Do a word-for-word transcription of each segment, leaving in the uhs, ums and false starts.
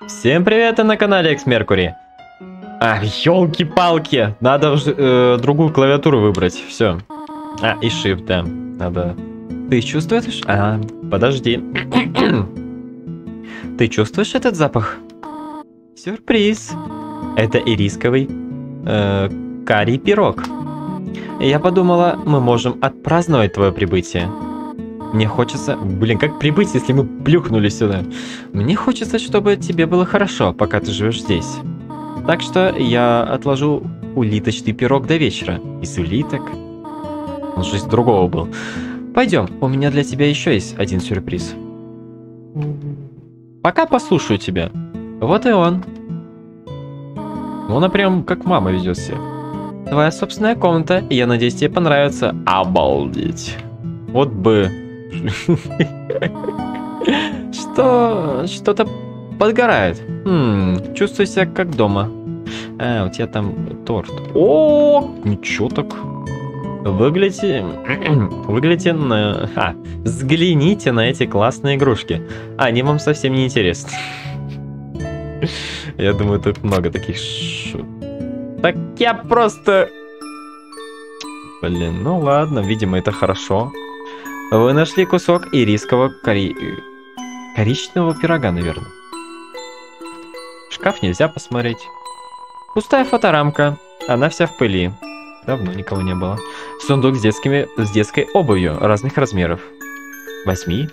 Всем привет, и на канале Экс Меркури. А, елки-палки, надо э, другую клавиатуру выбрать, все. А, и Shift, да, надо. Ты чувствуешь? А, подожди. Ты чувствуешь этот запах? Сюрприз. Это ирисковый э, карий пирог. Я подумала, мы можем отпраздновать твое прибытие. Мне хочется... Блин, как прибыть, если мы плюхнулись сюда? Мне хочется, чтобы тебе было хорошо, пока ты живешь здесь. Так что я отложу улиточный пирог до вечера. Из улиток? Он же из другого был. Пойдем, у меня для тебя еще есть один сюрприз. Пока послушаю тебя. Вот и он. Он прям как мама ведет себя. Твоя собственная комната, и я надеюсь, тебе понравится. Обалдеть. Вот бы... Что? Что-то подгорает. Хм, чувствую себя как дома. А, у тебя там торт. О, ничего так. Выглядите... Выглядите на... А, взгляните на эти классные игрушки. А, они вам совсем не интересны. Я думаю, тут много таких шут. Так я просто... Блин, ну ладно, видимо, это хорошо. Вы нашли кусок ирискового кори... коричневого пирога, наверное. В шкаф нельзя посмотреть. Пустая фоторамка. Она вся в пыли. Давно никого не было. Сундук с, детскими... с детской обувью разных размеров. Возьми.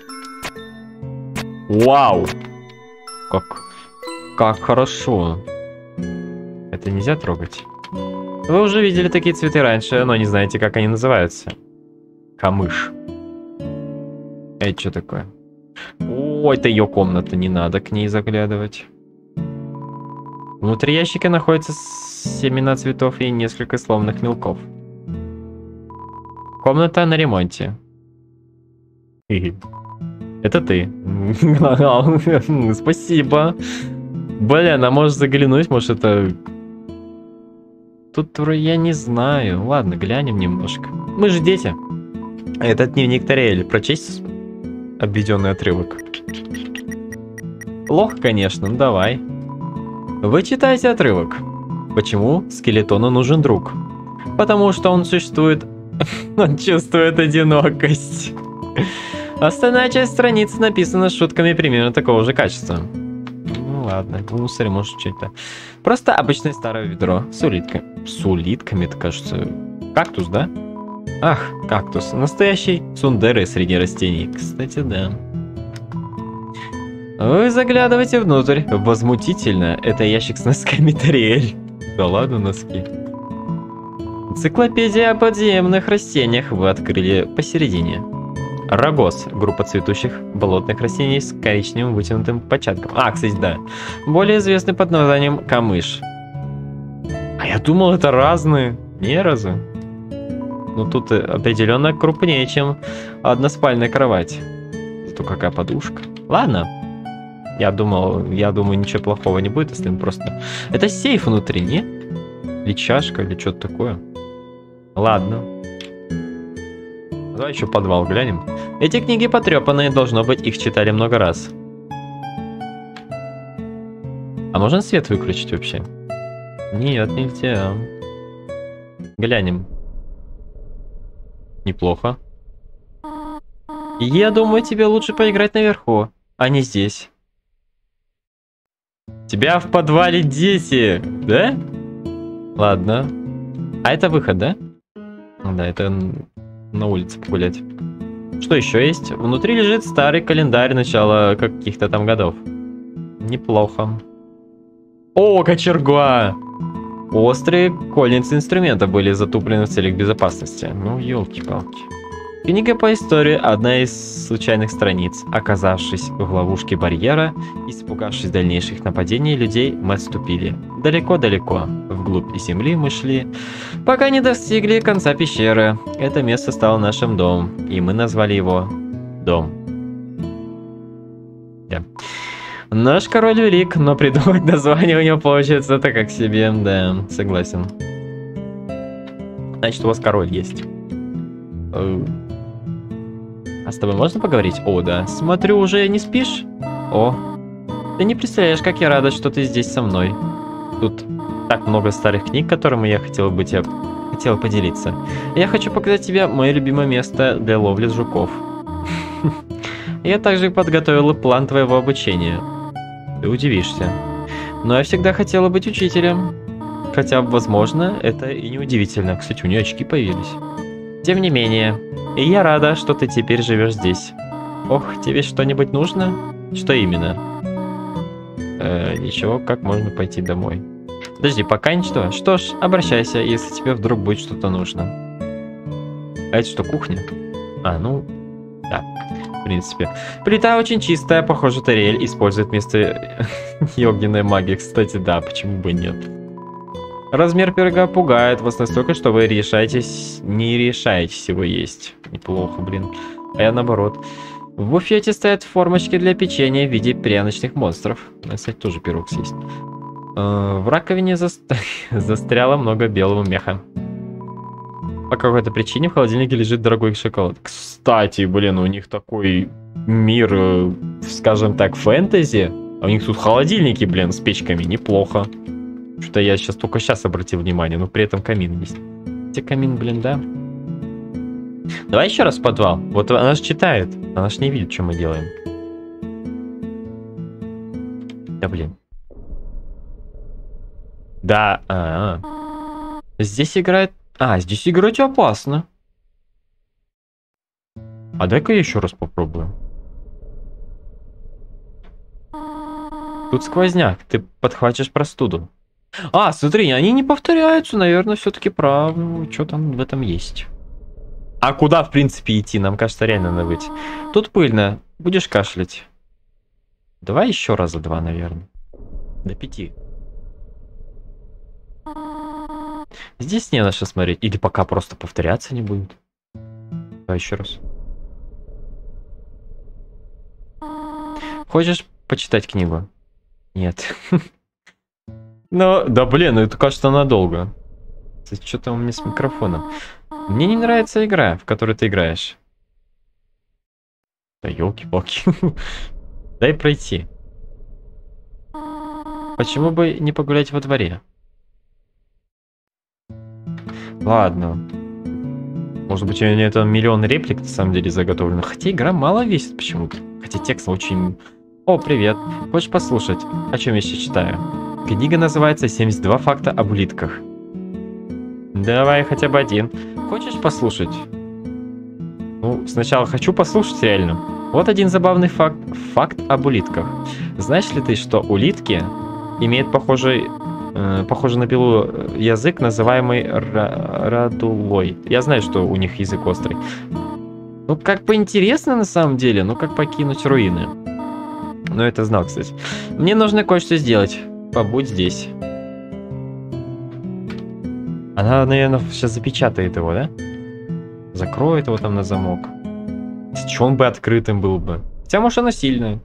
Вау! Как... Как хорошо. Это нельзя трогать. Вы уже видели такие цветы раньше, но не знаете, как они называются. Камыш. Это что такое? О, это ее комната, не надо к ней заглядывать. Внутри ящика находятся семена цветов и несколько сломанных мелков. Комната на ремонте. Это ты. Спасибо. Блин, а может заглянуть, может это... Тут я не знаю. Ладно, глянем немножко. Мы же дети. Этот дневник Тариэль. Прочесть обведенный отрывок. Плохо, конечно, ну давай. Вы читаете отрывок. Почему скелетону нужен друг? Потому что он существует... Он чувствует одинокость. Остальная часть страницы написана шутками примерно такого же качества. Ну ладно, в мусоре может что-то. Просто обычное старое ведро с улитками. С улитками, это кажется... Кактус, да? Ах, кактус. Настоящий сундеры среди растений. Кстати, да. Вы заглядываете внутрь. Возмутительно. Это ящик с носками Тариэль. Да ладно, носки. Энциклопедия о подземных растениях вы открыли посередине. Рогоз. Группа цветущих болотных растений с коричневым вытянутым початком. А, кстати, да. Более известный под названием камыш. А я думал, это разные. Не разу. Ну тут определенно крупнее, чем односпальная кровать. Зато какая подушка. Ладно. Я думал, я думаю, ничего плохого не будет, если мы просто... Это сейф внутри, не? Или чашка, или что-то такое. Ладно. Давай еще подвал глянем. Эти книги потрепанные, должно быть, их читали много раз. А можно свет выключить вообще? Нет, нельзя. Глянем. Неплохо. Я думаю, тебе лучше поиграть наверху, а не здесь. Тебя в подвале дети, да? Ладно. А это выход, да? Да, это на улице погулять. Что еще есть? Внутри лежит старый календарь начала каких-то там годов. Неплохо. О, кочерга! Острые кольницы инструмента были затуплены в целях безопасности. Ну, елки-палки. Книга по истории, одна из случайных страниц. Оказавшись в ловушке барьера, испугавшись дальнейших нападений людей, мы отступили. Далеко-далеко, вглубь земли мы шли, пока не достигли конца пещеры. Это место стало нашим домом, и мы назвали его Дом. Да. Наш король велик, но придумать название у него получается это как себе, да, согласен. Значит, у вас король есть. А с тобой можно поговорить? О, да. Смотрю, уже не спишь? О, Ты не представляешь, как я рада, что ты здесь со мной. Тут так много старых книг, которыми я хотела бы тебе хотела поделиться. Я хочу показать тебе мое любимое место для ловли жуков. Я также подготовила план твоего обучения. Ты удивишься. Но я всегда хотела быть учителем. Хотя, возможно, это и не удивительно. Кстати, у нее очки появились. Тем не менее, и я рада, что ты теперь живешь здесь. Ох, тебе что-нибудь нужно? Что именно? Э, ничего, как можно пойти домой? Подожди, пока ничего. Что ж, обращайся, если тебе вдруг будет что-то нужно. А это что, кухня? А, ну, да, в принципе. Плита очень чистая, похоже, Тариэль использует вместо огненной магии. Кстати, да, почему бы нет? Размер пирога пугает вас настолько, что вы решаетесь, не решаетесь его есть. Неплохо, блин. А я наоборот. В буфете стоят формочки для печенья в виде пряночных монстров. Надо, кстати, тоже пирог съесть. В раковине за... застряло много белого меха. По какой-то причине в холодильнике лежит дорогой шоколад. Кстати, блин, у них такой мир, скажем так, фэнтези. А у них тут холодильники, блин, с печками. Неплохо. Что-то я сейчас только сейчас обратил внимание, но при этом камин есть. Где камин, блин, да? Давай еще раз в подвал. Вот она же читает. Она же не видит, что мы делаем. Да, блин. Да, а, -а. Здесь играет... А, здесь играть опасно. А дай-ка я еще раз попробую. Тут сквозняк, ты подхватишь простуду. А, смотри, они не повторяются, наверное, все-таки правы. Что там в этом есть? А куда, в принципе, идти? Нам кажется, реально надо выйти. Тут пыльно, будешь кашлять. Давай еще раза два, наверное. До пяти. Здесь не на что смотреть. Или пока просто повторяться не будет. Давай еще раз. Хочешь почитать книгу? Нет. Ну, да блин, это кажется надолго. Что-то у меня с микрофоном. Мне не нравится игра, в которой ты играешь. Да елки-палки. Дай пройти. Почему бы не погулять во дворе? Ладно. Может быть, у меня там миллион реплик на самом деле заготовлено. Хотя игра мало весит почему-то. Хотя текст очень... О, привет. Хочешь послушать, о чем я сейчас читаю? Книга называется «семьдесят два факта об улитках». Давай хотя бы один. Хочешь послушать? Ну, сначала хочу послушать реально. Вот один забавный факт. Факт об улитках. Знаешь ли ты, что улитки имеют похожий... похоже на пилу язык, называемый радулой. Я знаю, что у них язык острый. Ну, как бы интересно на самом деле, ну, как покинуть руины. Ну, это знал, кстати. Мне нужно кое-что сделать. Побудь здесь. Она, наверное, сейчас запечатает его, да? Закроет его там на замок. Че он бы открытым был бы? Хотя, может, она сильная.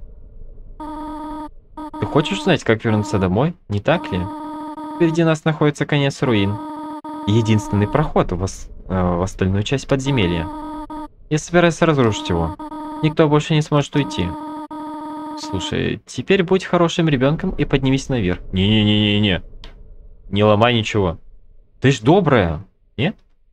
Ты хочешь знать, как вернуться домой? Не так ли? Впереди нас находится конец руин. Единственный проход в, ос э, в остальную часть подземелья. Я собираюсь разрушить его. Никто больше не сможет уйти. Слушай, теперь будь хорошим ребенком и поднимись наверх. Не-не-не-не-не. Не ломай ничего. Ты ж добрая, нет?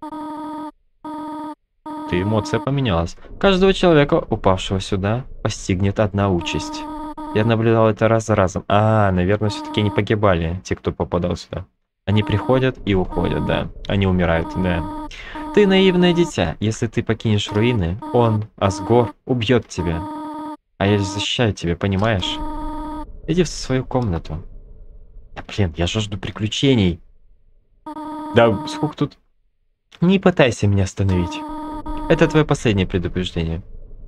Ты эмоция поменялась. Каждого человека, упавшего сюда, постигнет одна участь. Я наблюдал это раз за разом. А, наверное, все-таки не погибали те, кто попадал сюда. Они приходят и уходят, да. Они умирают, да. Ты наивное дитя. Если ты покинешь руины, он, Асгор, убьет тебя. А я защищаю тебя, понимаешь? Иди в свою комнату. Да блин, я жажду приключений. Да сколько тут... Не пытайся меня остановить. Это твое последнее предупреждение.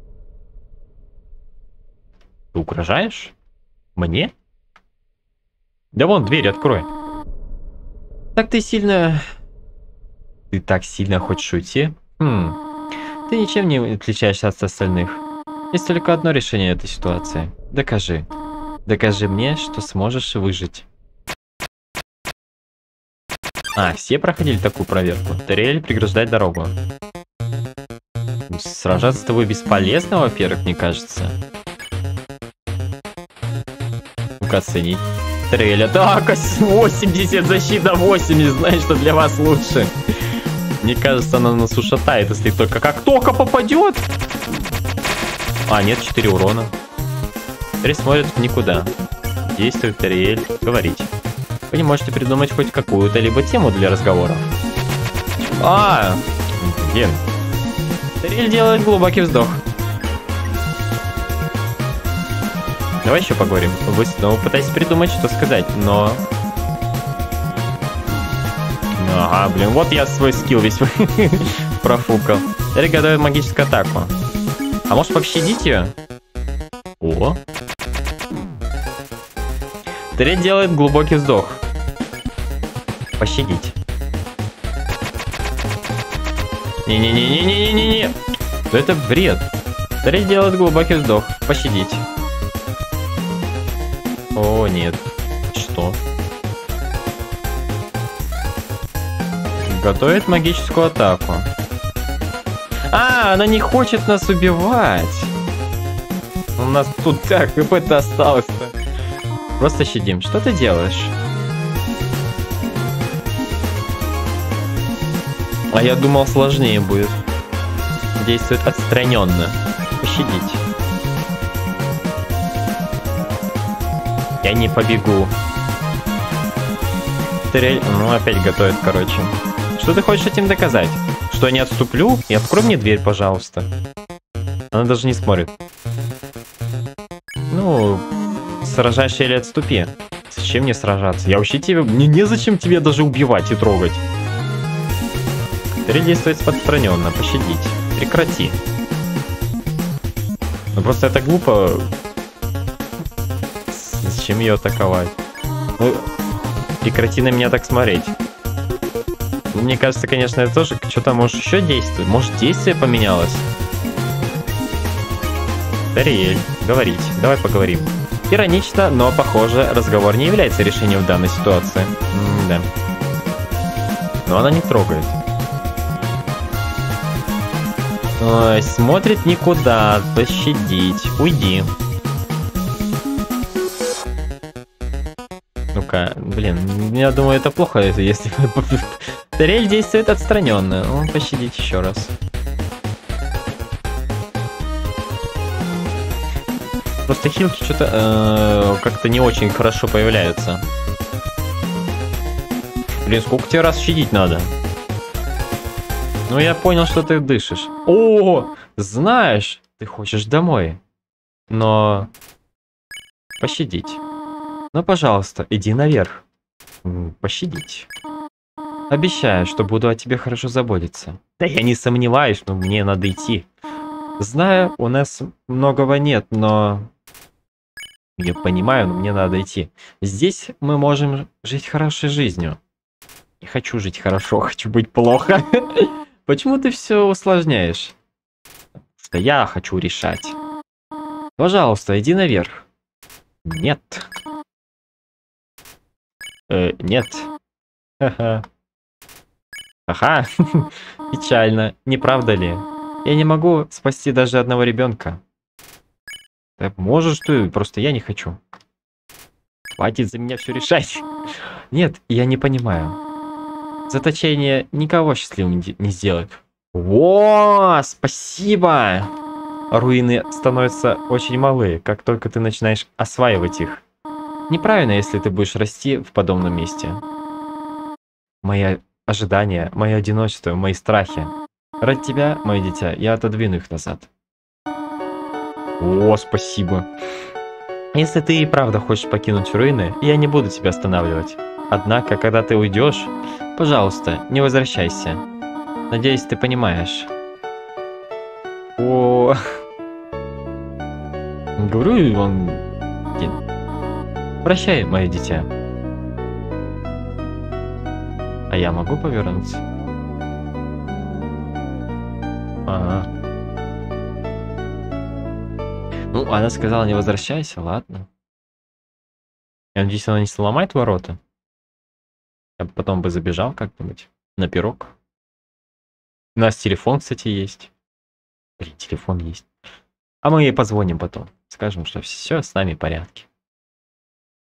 Ты угрожаешь? Мне? Да вон, дверь открой. Так ты сильно... Ты так сильно хочешь уйти? Хм. Ты ничем не отличаешься от остальных. Есть только одно решение этой ситуации. Докажи. Докажи мне, что сможешь выжить. А, все проходили такую проверку. Тариэль преграждает дорогу. Сражаться с тобой бесполезно, во-первых, мне кажется. Ну-ка оценить. Треля. Так, восемьдесят, защита восемьдесят. Знаешь, что для вас лучше. Мне кажется, она нас ушатает, если только как только попадет. А, нет, четыре урона. Теперь смотрит в никуда. Действует Тариэль. Говорить. Вы не можете придумать хоть какую-то либо тему для разговоров. А, блин. Тариэль делает глубокий вздох. Давай еще поговорим. Вы снова пытаетесь придумать, что сказать, но... Ага, блин, вот я свой скилл весь профукал. Тариэль готовит магическую атаку. А может пощадить ее? О. Тариэль делает глубокий вздох. Пощадить. Не-не-не-не-не-не-не-не. Это бред. Тариэль делает глубокий вздох. Пощадить. О, нет. Что? Готовит магическую атаку. А, она не хочет нас убивать. У нас тут так хп-то осталось-то. Просто щадим. Что ты делаешь? А я думал, сложнее будет. Действует отстраненно. Пощадить. Я не побегу. Тариэль, ну опять готовит, короче. Что ты хочешь этим доказать? Что я не отступлю? И открой мне дверь, пожалуйста. Она даже не смотрит. Ну, сражайся или отступи. Зачем мне сражаться? Я вообще тебе... Мне незачем тебе даже убивать и трогать. Тариэль действует отстраненно. Пощадить. Прекрати. Ну просто это глупо. Зачем ее атаковать? Ну, прекрати на меня так смотреть. Мне кажется, конечно, это тоже что-то может еще действует. Может, действие поменялось? Тариэль, говорить. Давай поговорим. Иронично, но, похоже, разговор не является решением в данной ситуации. М-да. Но она не трогает. Ой, смотрит никуда. Пощадить. Уйди. Ну-ка, блин, я думаю, это плохо, если... Тариэль действует отстраненно. Ну, пощадить еще раз. Просто хилки что-то э, как-то не очень хорошо появляются. Блин, сколько тебе раз щадить надо? Ну, я понял, что ты дышишь. О, знаешь, ты хочешь домой. Но... Пощадить. Ну, пожалуйста, иди наверх. Пощадить. Обещаю, что буду о тебе хорошо заботиться. Да я не сомневаюсь, но мне надо идти. Знаю, у нас многого нет, но... Я понимаю, но мне надо идти. Здесь мы можем жить хорошей жизнью. Не хочу жить хорошо, хочу быть плохо. Почему ты все усложняешь? Что я хочу решать. Пожалуйста, иди наверх. Нет. Э, нет. Ха-ха. Ага. Печально. Не правда ли? Я не могу спасти даже одного ребенка. Да можешь ты, просто я не хочу. Хватит за меня все решать. Нет, я не понимаю. Заточение никого счастливым не сделает. О, спасибо! Руины становятся очень малы, как только ты начинаешь осваивать их. Неправильно, если ты будешь расти в подобном месте. Мои ожидания, мое одиночество, мои страхи. Ради тебя, мое дитя, я отодвину их назад. О, спасибо. Если ты и правда хочешь покинуть руины, я не буду тебя останавливать. Однако, когда ты уйдешь, пожалуйста, не возвращайся. Надеюсь, ты понимаешь. О, говорю вам, прощай, мое дитя. А я могу повернуться? Ага. Ну, она сказала, не возвращайся, ладно. Я надеюсь, она не сломает ворота. Я бы потом бы забежал как-нибудь на пирог. У нас телефон, кстати, есть. Блин, телефон есть. А мы ей позвоним потом. Скажем, что все с нами в порядке.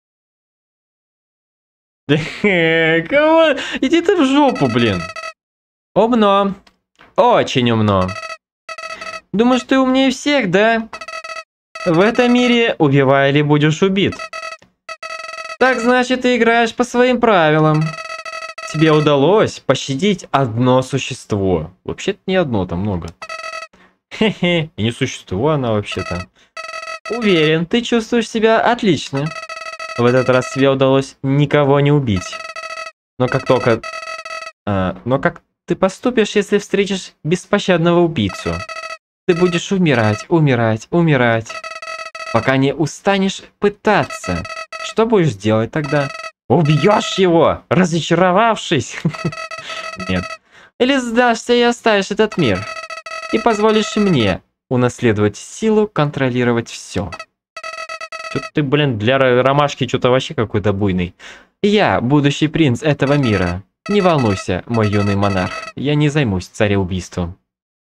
Кого? Иди ты в жопу, блин. Умно. Очень умно. Думаешь, ты умнее всех, да? В этом мире убивай или будешь убит. Так значит, ты играешь по своим правилам. Тебе удалось пощадить одно существо. Вообще-то не одно, там много. Хе-хе, и не существо она вообще-то. Уверен, ты чувствуешь себя отлично. В этот раз тебе удалось никого не убить. Но как только... А, но как ты поступишь, если встретишь беспощадного убийцу? Ты будешь умирать, умирать, умирать. Пока не устанешь пытаться. Что будешь делать тогда? Убьешь его, разочаровавшись? Нет. Или сдашься и оставишь этот мир. И позволишь мне унаследовать силу, контролировать все. Что-то ты, блин, для ромашки что-то вообще какой-то буйный. Я будущий принц этого мира. Не волнуйся, мой юный монарх. Я не займусь цареубийством.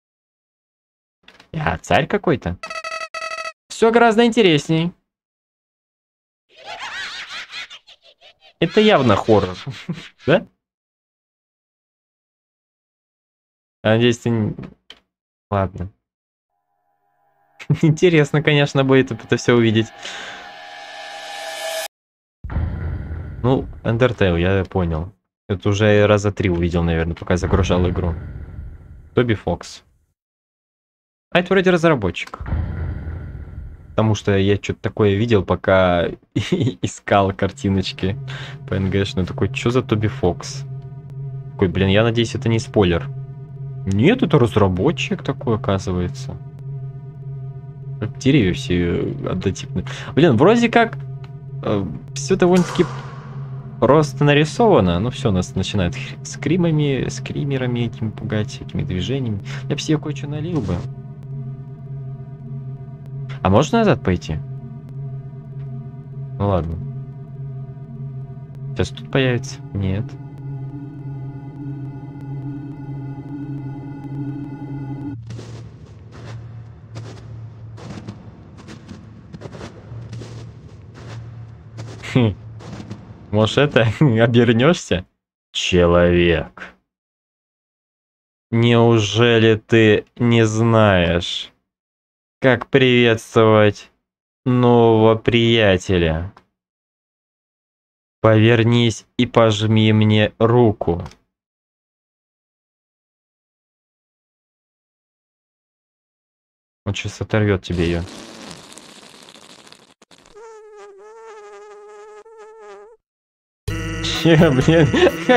Я царь какой-то? Все гораздо интересней. Это явно хоррор. Да? Надеюсь, ты... не- Ладно. Интересно, конечно, будет это все увидеть. Ну, Undertale, я понял. Это уже раза три увидел, наверное, пока загружал игру. Тоби Фокс. А это вроде разработчик. Потому что я что-то такое видел, пока искал картиночки по эн гэ шному. Такой, что за Тоби Фокс? Такой, блин, я надеюсь, это не спойлер. Нет, это разработчик такой, оказывается. Как деревья все однотипные. Блин, вроде как э, все довольно-таки просто нарисовано. Ну все, нас начинает скримами, скримерами этим пугать, всякими движениями. Я бы себе кое-что налил бы. А можно назад пойти? Ну ладно. Сейчас тут появится? Нет. Хм. Может, это обернешься? Человек. Неужели ты не знаешь, как приветствовать нового приятеля? Повернись и пожми мне руку. Он сейчас оторвет тебе ее. Че, блин?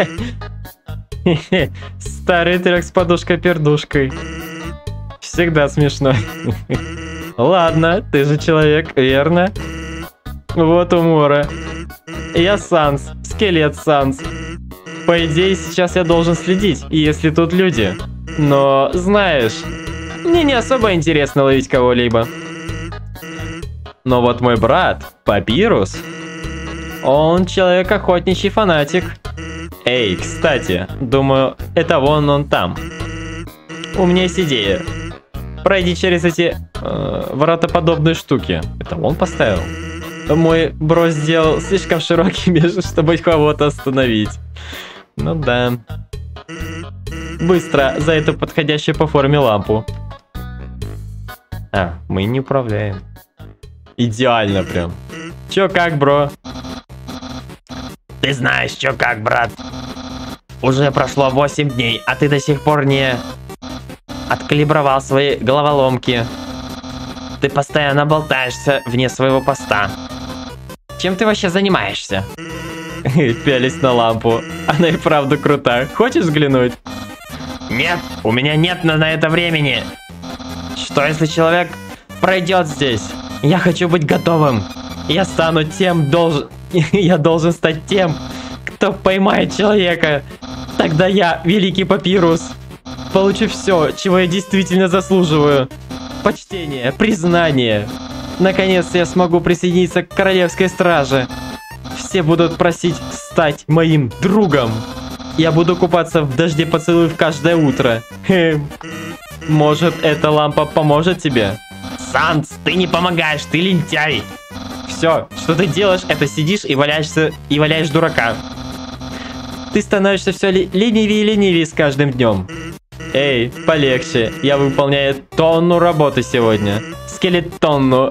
Старый трек с подушкой-пердушкой. Всегда смешно. Ладно, ты же человек, верно? Вот умора. Я Санс, скелет Санс. По идее, сейчас я должен следить, если тут люди. Но, знаешь, мне не особо интересно ловить кого-либо. Но вот мой брат, Папирус, он человек-охотничий фанатик. Эй, кстати, думаю, это вон он там. У меня есть идея. Пройди через эти э, воротоподобные штуки. Это он поставил? Мой бро сделал слишком широкими, чтобы кого-то остановить. Ну да. Быстро за эту подходящую по форме лампу. А, мы не управляем. Идеально прям. Чё как, бро? Ты знаешь, чё как, брат? Уже прошло восемь дней, а ты до сих пор не откалибровал свои головоломки. Ты постоянно болтаешься вне своего поста. Чем ты вообще занимаешься? Пялись на лампу. Она и правда крута. Хочешь взглянуть? Нет, у меня нет на, на это времени. Что если человек пройдет здесь? Я хочу быть готовым. Я стану тем, должен... Я должен стать тем, кто поймает человека. Тогда я, великий Папирус, получу все, чего я действительно заслуживаю. Почтение, признание. Наконец-то я смогу присоединиться к королевской страже. Все будут просить стать моим другом. Я буду купаться в дожде поцелуев каждое утро. Хм. Может, эта лампа поможет тебе? Санс, ты не помогаешь, ты лентяй. Все, что ты делаешь, это сидишь и валяешься, и валяешь дурака. Ты становишься все ли ленивее и ленивее с каждым днем. Эй, полегче. Я выполняю тонну работы сегодня. Скелетонну.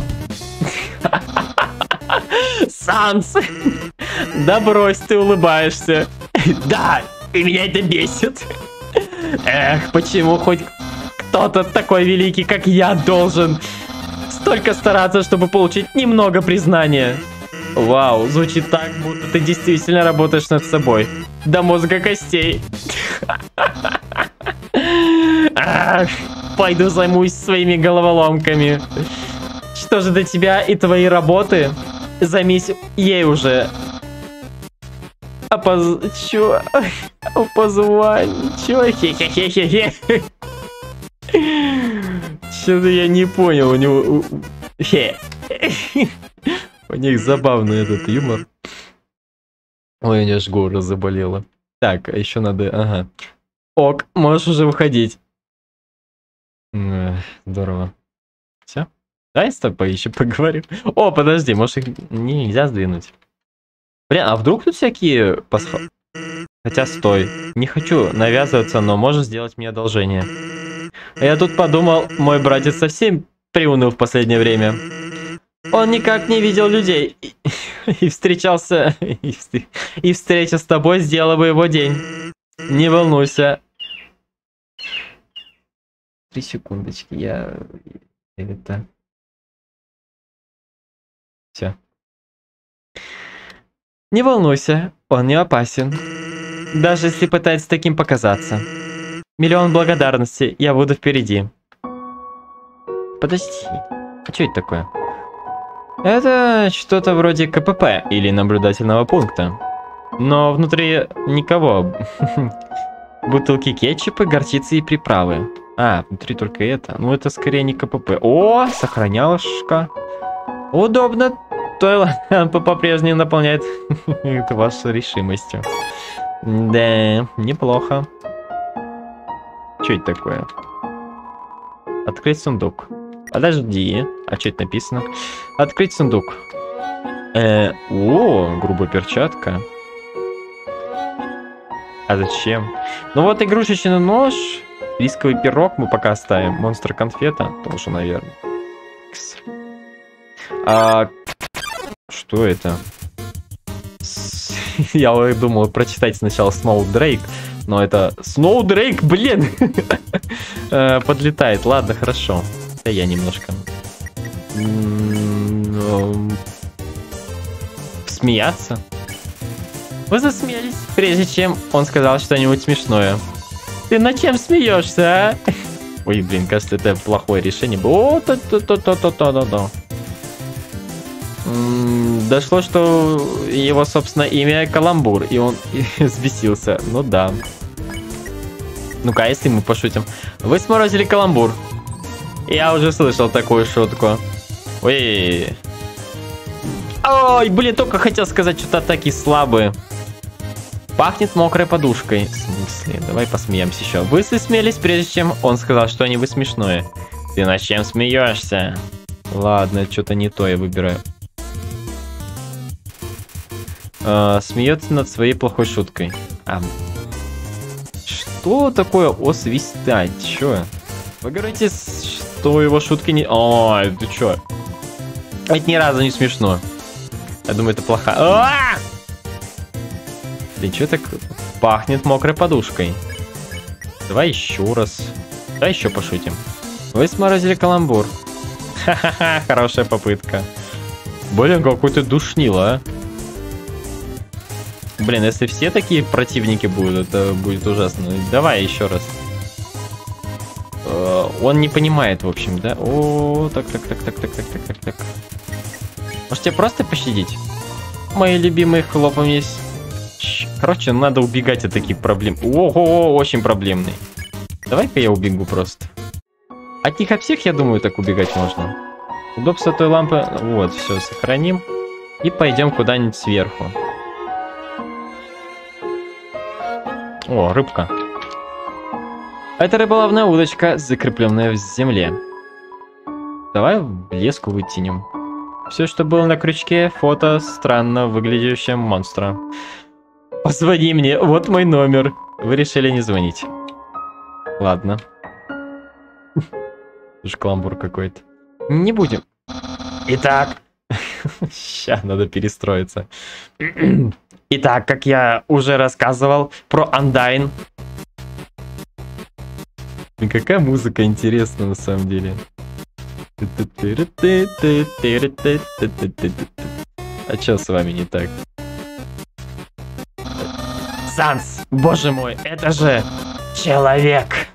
Санс. Да брось, ты улыбаешься. Да, и меня это бесит. Эх, почему хоть кто-то такой великий, как я, должен столько стараться, чтобы получить немного признания? Вау, звучит так, будто ты действительно работаешь над собой. До мозга костей. Ах, пойду займусь своими головоломками. Что же до тебя и твоей работы? Займись ей уже. Опоз... Чё? Опозвань. Чё? Хе-хе-хе-хе-хе. Что-то я не понял. У него... Хе. У них забавный этот юмор. Ой, у меня аж горло заболело. Так, а еще надо... Ага. Ок, можешь уже выходить. Здорово. Все? Давай с тобой еще поговорим. О, подожди, может их нельзя сдвинуть. Бля, а вдруг тут всякие пасха... Хотя стой, не хочу навязываться, но можешь сделать мне одолжение. Я тут подумал, мой братец совсем приуныл в последнее время. Он никак не видел людей. И, и встречался... И, и встреча с тобой сделала бы его день. Не волнуйся. Три секундочки, я... Это... Все. Не волнуйся, он не опасен. Даже если пытается таким показаться. Миллион благодарностей, я буду впереди. Подожди, а что это такое? Это что-то вроде ка пэ пэ или наблюдательного пункта. Но внутри никого. Бутылки кетчупа, горчицы и приправы. А, внутри только это. Ну это скорее не ка пэ пэ. О, сохранялочка. Удобно. То по-прежнему наполняет вашу решимостью. Да, неплохо. Что это такое? Открыть сундук. Подожди. А что это написано? Открыть сундук. Э, о, грубая перчатка. А зачем? Ну вот игрушечный нож. Рисковый пирог мы пока оставим. Монстр конфета тоже, наверное. А... Что это? Я думал прочитать сначала Snowdrake, но это... Snowdrake, блин! Подлетает. Ладно, хорошо. Да я немножко... Смеяться? Вы засмеялись, прежде чем он сказал что-нибудь смешное. Ты над чем смеешься, а? Ой, блин, кажется, это плохое решение было. О, то-то-то-то-то-то-то. Дошло, что его, собственно, имя Каламбур, и он взбесился. Ну да. Ну-ка, если мы пошутим. Вы сморозили каламбур. Я уже слышал такую шутку. Ой. Ой, блин, только хотел сказать, что-то атаки слабые. Пахнет мокрой подушкой. В смысле? Давай посмеемся еще. Вы смеялись, прежде чем он сказал что-нибудь смешное. Ты над чем смеешься? Ладно, что-то не то я выбираю. Uh, смеется над своей плохой шуткой. А, что такое освистать? Чё? Вы говорите, что его шутки не... Ой, ты чё? Это ни разу не смешно. Я думаю, это плохо. А-а-а! Блин, чё так пахнет мокрой подушкой? Давай еще раз. Давай еще пошутим. Вы сморозили каламбур. Ха-ха-ха, хорошая попытка. Блин, какой ты душнило, а? Блин, если все такие противники будут, это будет ужасно. Давай еще раз. Он не понимает, в общем, да? О, так, так, так, так, так, так, так, так, так. Может, тебе просто пощадить? Мои любимые хлопом есть. Короче, надо убегать от таких проблем. Ого, очень проблемный. Давай-ка я убегу просто. От них от всех, я думаю, так убегать можно. Удобство той лампы. Вот, все, сохраним. И пойдем куда-нибудь сверху. О, рыбка. Это рыболовная удочка, закрепленная в земле. Давай в леску вытянем. Все, что было на крючке, фото странно выглядящего монстра. Позвони мне, вот мой номер. Вы решили не звонить. Ладно. Уж каламбур какой-то. Не будем. Итак. Ща, надо перестроиться. Итак, как я уже рассказывал про Undyne. Какая музыка интересная на самом деле. А чё с вами не так? Санс, боже мой, это же человек.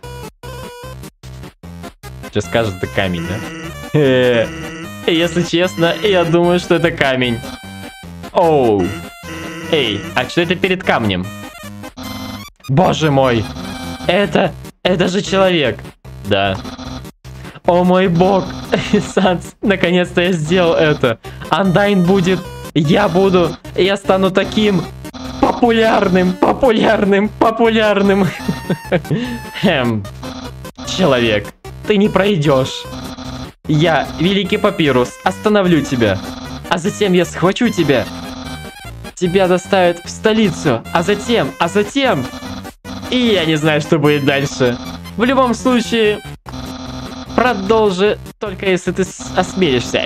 Что скажет, это камень, да? Если честно, я думаю, что это камень. Оу. Эй, а что это перед камнем? Боже мой. Это... Это же человек. Да. О мой бог. Санс, наконец-то я сделал это. Undyne будет. Я буду. Я стану таким популярным, популярным, популярным. Эм. Человек, ты не пройдешь. Я, Великий Папирус, остановлю тебя. А затем я схвачу тебя. Тебя доставят в столицу. А затем, а затем... И я не знаю, что будет дальше. В любом случае, продолжи, только если ты осмелишься.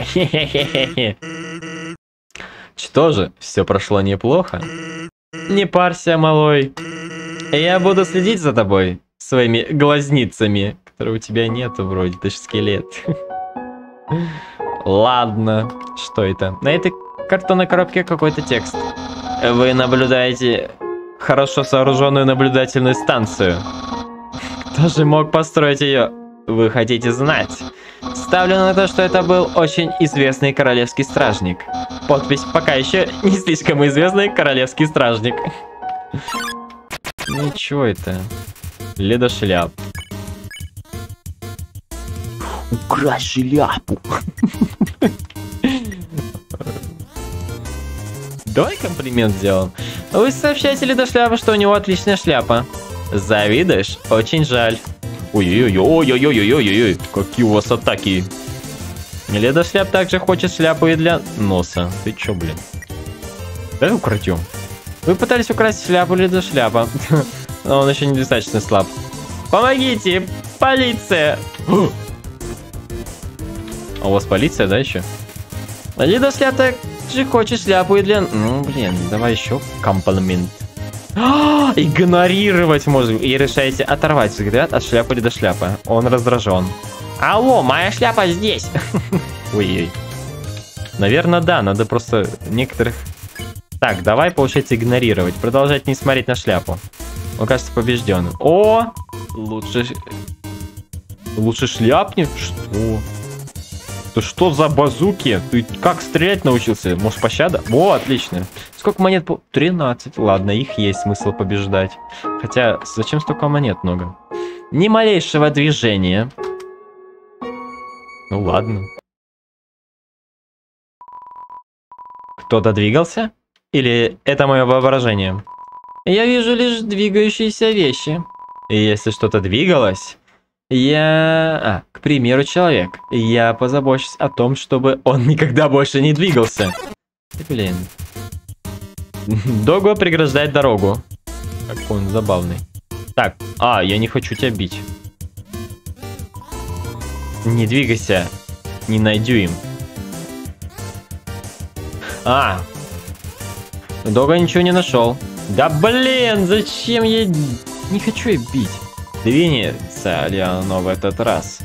Что же, все прошло неплохо. Не парься, малой. Я буду следить за тобой своими глазницами, которые у тебя нету вроде, ты же скелет. Ладно, что это? На этой картонной коробке какой-то текст. Вы наблюдаете хорошо сооруженную наблюдательную станцию. Кто же мог построить ее? Вы хотите знать? Ставлю на то, что это был очень известный королевский стражник. Подпись пока еще не слишком известный королевский стражник. Ничего это? Ледошляп. Украсть шляпу. Давай комплимент сделаем. Вы сообщаете Ледошляпу, что у него отличная шляпа. Завидуешь? Очень жаль. Ой-ой-ой-ой-ой-ой-ой-ой-ой. Какие у вас атаки. Ледошляп также хочет шляпу и для носа. Ты чё, блин? Давай украдем. Вы пытались украсть шляпу Ледошляпа. Но он еще недостаточно слаб. Помогите! Полиция! А у вас полиция, да, еще? Ледошляп также хочет шляпу и для... Ну, блин, давай еще комплимент. А, игнорировать можно. И решаете оторвать взгляд от шляпы Ледошляпа. Он раздражен. Алло, моя шляпа здесь. Ой-ой. Наверное, да, надо просто некоторых... Так, давай, получается, игнорировать. Продолжать не смотреть на шляпу. Он, кажется, побежден. О! Лучше... Лучше шляпни? Что? Ты что за базуки? Ты как стрелять научился? Может, пощада? О, отлично. Сколько монет? тринадцать. Ладно, их есть смысл побеждать. Хотя, зачем столько монет много? Ни малейшего движения. Ну ладно. Кто-то двигался? Или это мое воображение? Я вижу лишь двигающиеся вещи. И если что-то двигалось, я... А, к примеру, человек. Я позабочусь о том, чтобы он никогда больше не двигался. Блин. Дого преграждает дорогу. Какой он забавный. Так, а, я не хочу тебя бить. Не двигайся. Не найду им. А. Дого ничего не нашел. Да блин, зачем я... Не хочу я бить. Двинется ли оно в этот раз?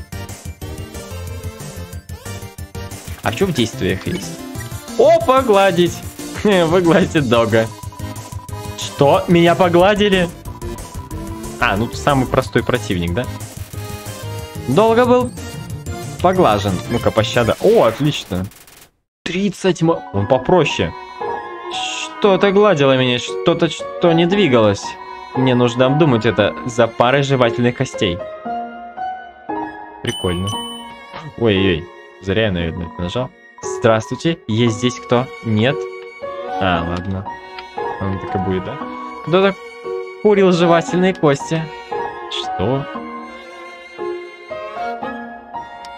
А что в действиях есть? О, погладить. Вы гладите Дога. Что? Меня погладили? А, ну самый простой противник, да? Долго был поглажен. Ну-ка, пощада. О, отлично. тридцать... Он попроще. Что-то гладило меня, что-то, что не двигалось. Мне нужно обдумать это за парой жевательных костей. Прикольно. Ой-ой, зря я, наверное, нажал. Здравствуйте, есть здесь кто? Нет? А, ладно. Он так и будет, да? Кто-то курил жевательные кости. Что?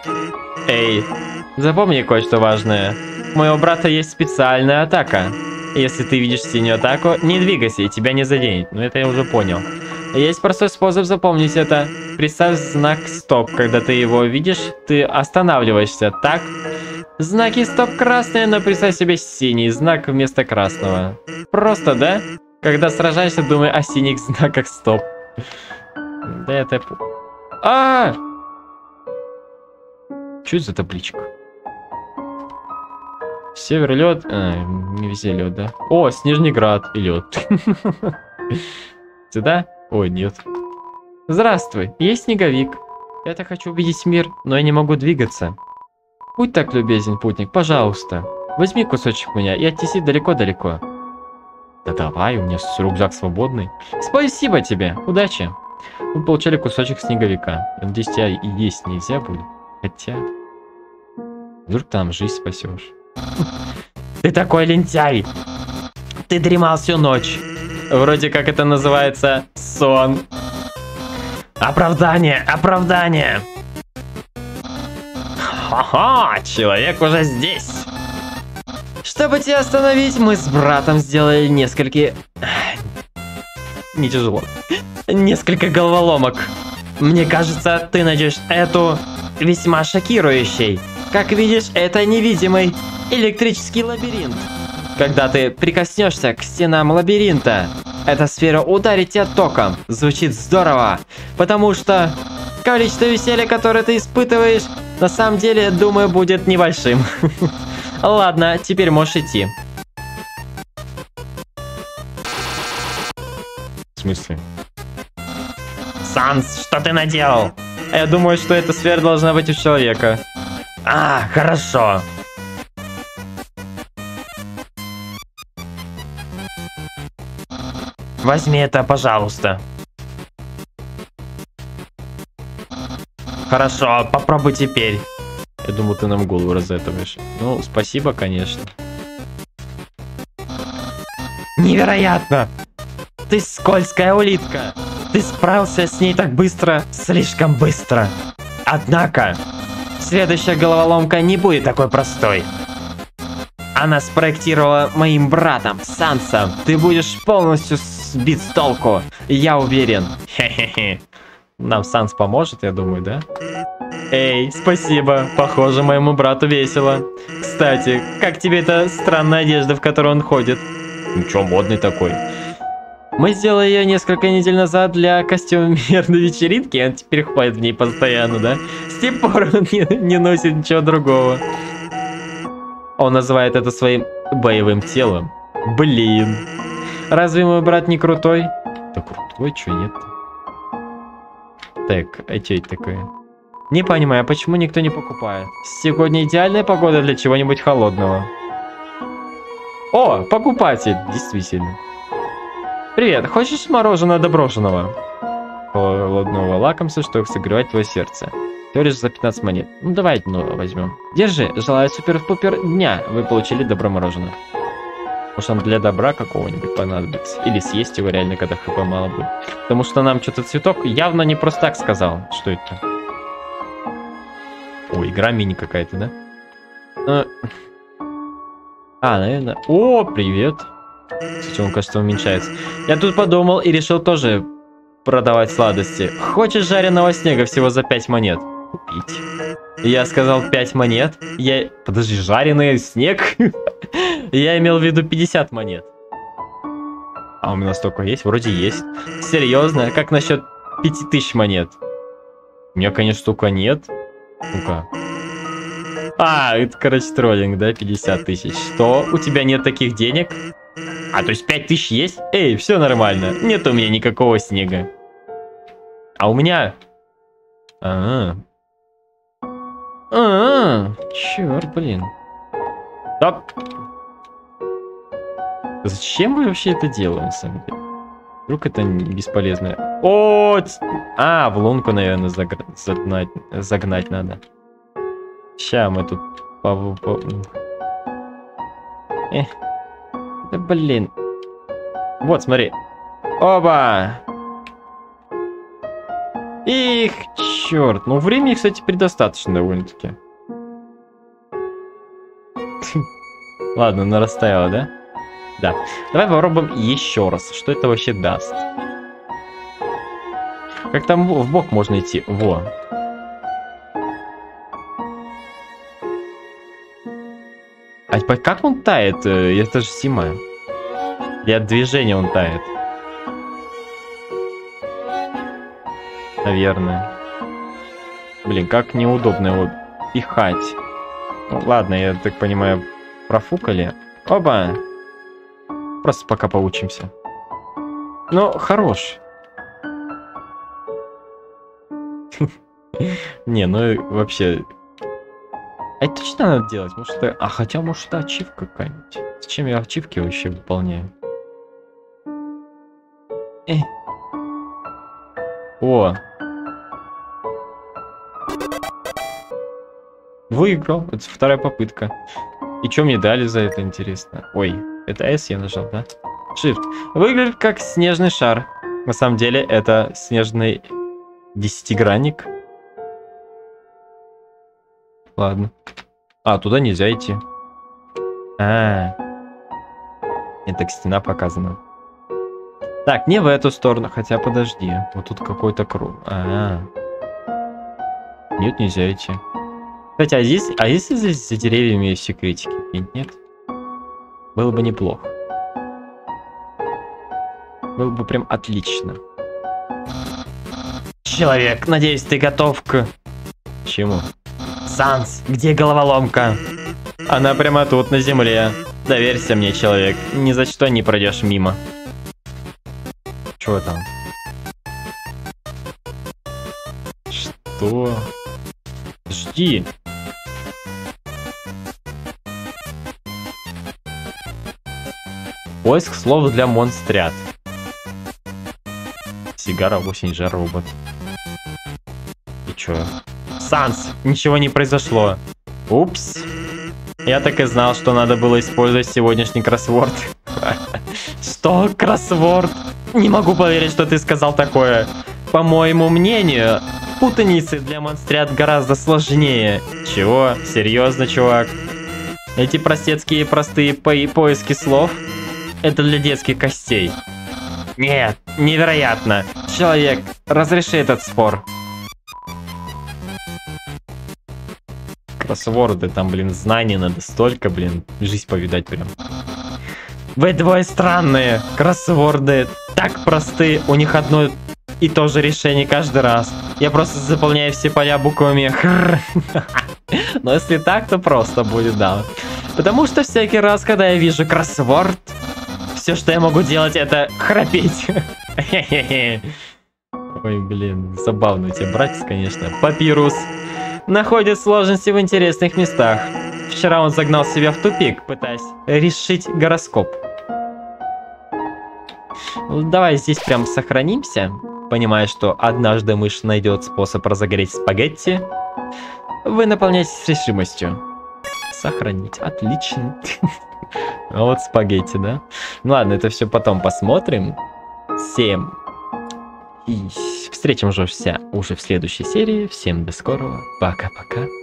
Эй, запомни кое-что важное. У моего брата есть специальная атака. Если ты видишь синюю атаку, не двигайся, и тебя не заденет. Ну, это я уже понял. Есть простой способ запомнить это. Представь знак стоп. Когда ты его видишь, ты останавливаешься. Так? Знаки стоп красные, но представь себе синий знак вместо красного. Просто, да? Когда сражаешься, думай о синих знаках стоп. Да это... А! Что это за табличка? Север лед. А, не везде лед, да? О, Снежнеград и лед. Сюда? Ой, нет. Здравствуй, есть снеговик. Я-то хочу увидеть мир, но я не могу двигаться. Будь так любезен, путник, пожалуйста. Возьми кусочек меня и отнеси далеко-далеко. Да давай, у меня рюкзак свободный. Спасибо тебе, удачи. Мы получали кусочек снеговика. Я надеюсь, тебя и есть нельзя будет. Хотя... Вдруг там жизнь спасешь. Ты такой лентяй. Ты дремал всю ночь. Вроде как это называется сон. Оправдание, оправдание. Ха-ха, человек уже здесь. Чтобы тебя остановить, мы с братом сделали несколько... Не тяжело. Несколько головоломок. Мне кажется, ты найдешь эту весьма шокирующей. Как видишь, это невидимый электрический лабиринт. Когда ты прикоснешься к стенам лабиринта, эта сфера ударит тебя током. Звучит здорово, потому что количество веселья, которое ты испытываешь, на самом деле, думаю, будет небольшим. Ладно, теперь можешь идти. В смысле? Санс, что ты наделал? Я думаю, что эта сфера должна быть у человека. А, хорошо. Возьми это, пожалуйста. Хорошо, попробуй теперь. Я думал, ты нам голову разэтываешь. Ну, спасибо, конечно. Невероятно! Ты скользкая улитка. Ты справился с ней так быстро, слишком быстро. Однако, следующая головоломка не будет такой простой. Она спроектировала моим братом, Сансом. Ты будешь полностью сбит с толку, я уверен. Хе-хе-хе. Нам Санс поможет, я думаю, да? Эй, спасибо. Похоже, моему брату весело. Кстати, как тебе эта странная одежда, в которой он ходит? Ну чё, модный такой. Мы сделали ее несколько недель назад для костюмерной вечеринки, и он теперь ходит в ней постоянно, да? С тех пор он не, не носит ничего другого. Он называет это своим боевым телом. Блин. Разве мой брат не крутой? Да крутой, чё нет-то? Так, а чё это такое? Не понимаю, почему никто не покупает? Сегодня идеальная погода для чего-нибудь холодного. О, покупатель, действительно. Привет, хочешь мороженое доброшенного? Холодного лакомства, чтобы согревать твое сердце. Всего лишь за пятнадцать монет. Ну давай ну, возьмем. Держи, желаю супер-пупер дня. Вы получили добро мороженое. Может, он для добра какого-нибудь понадобится. Или съесть его реально, когда хп мало будет. Потому что нам что-то цветок явно не просто так сказал. Что это? О, игра мини какая-то, да? А, а, наверное... О, привет. Кстати, он, кажется, уменьшается. Я тут подумал и решил тоже продавать сладости. Хочешь жареного снега всего за пять монет? Купить. Я сказал пять монет. Я... Подожди, жареный снег? Я имел в виду пятьдесят монет. А у меня столько есть? Вроде есть. Серьезно? Как насчет пяти тысяч монет? У меня, конечно, столько нет. Ну-ка. А, это, короче, троллинг, да? пятьдесят тысяч. Что? У тебя нет таких денег? А, то есть пять тысяч есть? Эй, все нормально. Нет у меня никакого снега. А у меня... А-а-а. А-а-а. Черт, блин. Стоп. Зачем мы вообще это делаем, на самом деле? Вдруг это бесполезно. О, а, в лунку, наверное, загнать, загнать надо. Ща мы тут... По, по... Эх. Да блин. Вот, смотри. Оба! Их, черт. Ну, времени, кстати, предостаточно довольно-таки. Ладно, она растаяла, да? Да. Давай попробуем еще раз. Что это вообще даст? Как там в бок можно идти? Во. А как он тает? Это же Сима. И от движения он тает. Наверное. Блин, как неудобно его пихать. Ну, ладно, я так понимаю, профукали. Оба! Просто пока поучимся. Ну, хорош. Не, ну вообще... А это точно надо делать? Может, это... А хотя, может, это ачивка какая-нибудь. Зачем я ачивки вообще выполняю? Э. О! Выиграл. Это вторая попытка. И что мне дали за это, интересно? Ой, это S я нажал, да? Shift. Выглядит как снежный шар. На самом деле, это снежный десятигранник. Ладно. А, туда нельзя идти. А, это так стена показана. Так, не в эту сторону. Хотя, подожди. Вот тут какой-то круг. А, нет, нельзя идти. Кстати, а здесь, а если здесь за деревьями есть секретики? Нет? Было бы неплохо. Было бы прям отлично. Человек, надеюсь, ты готов к... Чему? Санс, где головоломка? Она прямо тут, на земле. Доверься мне, человек. Ни за что не пройдешь мимо. Чего там? Что? Жди. Поиск слов для монстрят. Сигара, осень, жар, робот. И чё? Санс, ничего не произошло. Упс. Я так и знал, что надо было использовать сегодняшний кроссворд. Что? Кроссворд? Не могу поверить, что ты сказал такое. По моему мнению, путаницы для монстрят гораздо сложнее. Чего? Серьезно, чувак? Эти простецкие простые по поиски слов — это для детских костей. Нет, невероятно. Человек, разреши этот спор. Кроссворды, там, блин, знаний надо столько, блин, жизнь повидать прям. Вы двое странные. Кроссворды так просты, у них одно и то же решение каждый раз. Я просто заполняю все поля буквами Х. Но если так, то просто будет, да. Потому что всякий раз, когда я вижу кроссворд, все, что я могу делать, это храпеть. Ой, блин, забавно у тебя, братец, конечно. Папирус находит сложности в интересных местах. Вчера он загнал себя в тупик, пытаясь решить гороскоп. Давай здесь прям сохранимся, понимая, что однажды мышь найдет способ разогреть спагетти. Вы наполняетесь решимостью. Сохранить. Отлично. А вот спагетти, да? Ну ладно, это все потом посмотрим. Всем. И встретим уже, вся, уже в следующей серии. Всем до скорого. Пока-пока.